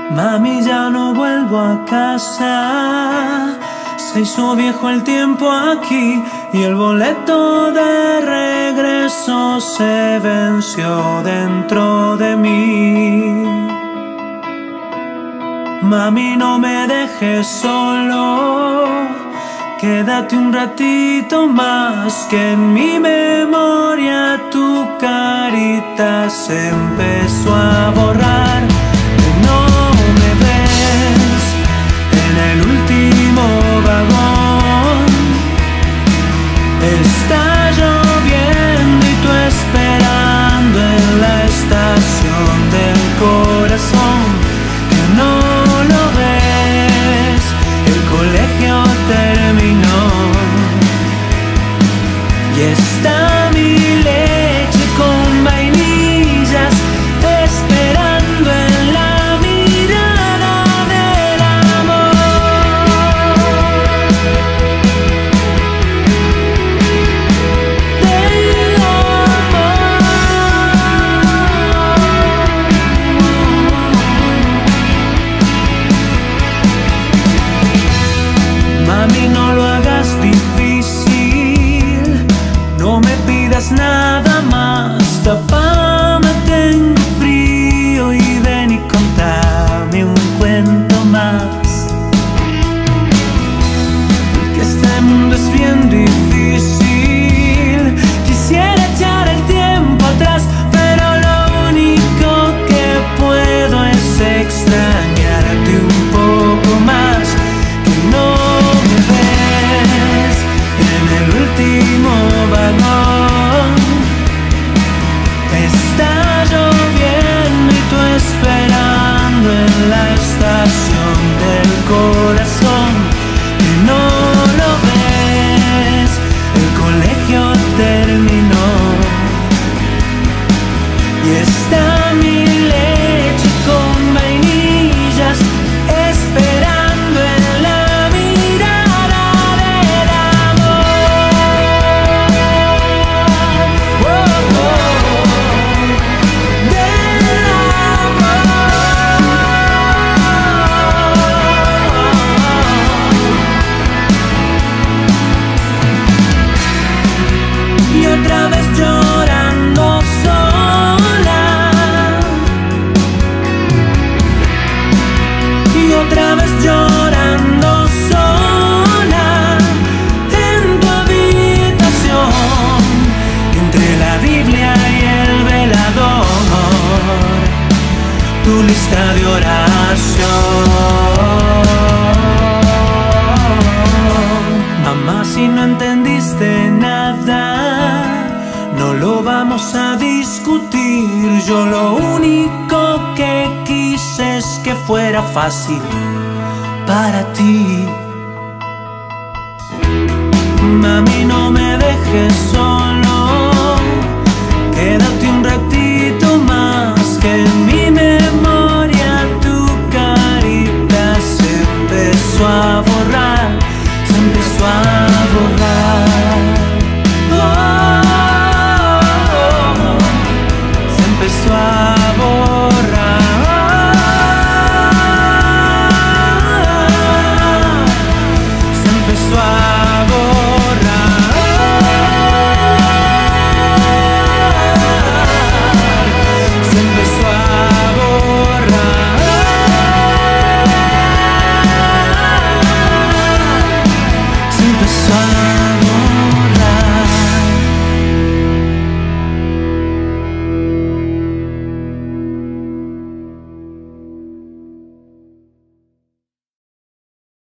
Mami, ya no vuelvo a casa. Se hizo viejo el tiempo aquí y el boleto de regreso se venció dentro de mí. Mami, no me dejes solo, quédate un ratito más, que en mi memoria tu carita se empezó a borrar. No me ves en el último vagón, está lloviendo y tú esperando en la estación del corazón. Que no lo ves, el colegio terminó y está mi leche con vainillas esperando en la mirada del amor. Del amor. Mami, no lo hagas difícil, no me pidas nada más. Tapame, tengo frío y ven y contame un cuento más. Que este mundo es bien difícil, quisiera echar el tiempo atrás, pero lo único que puedo es extrañarte un poco más. Que no me ves en el último vagón, está lloviendo y tú esperando en la estación del corazón. Que no lo ves, el colegio terminó y está mi leche con vainillas esperando en la mirada del amor. Oh, oh, del amor. Y otra vez llorando sola, y otra vez llorando sola en tu habitación, entre la Biblia y el velador, tu lista de oración. Mamá, si no entendiste nada, no lo vamos a discutir. Yo lo único que quise es que fuera fácil para ti. Mami, no me dejes sola,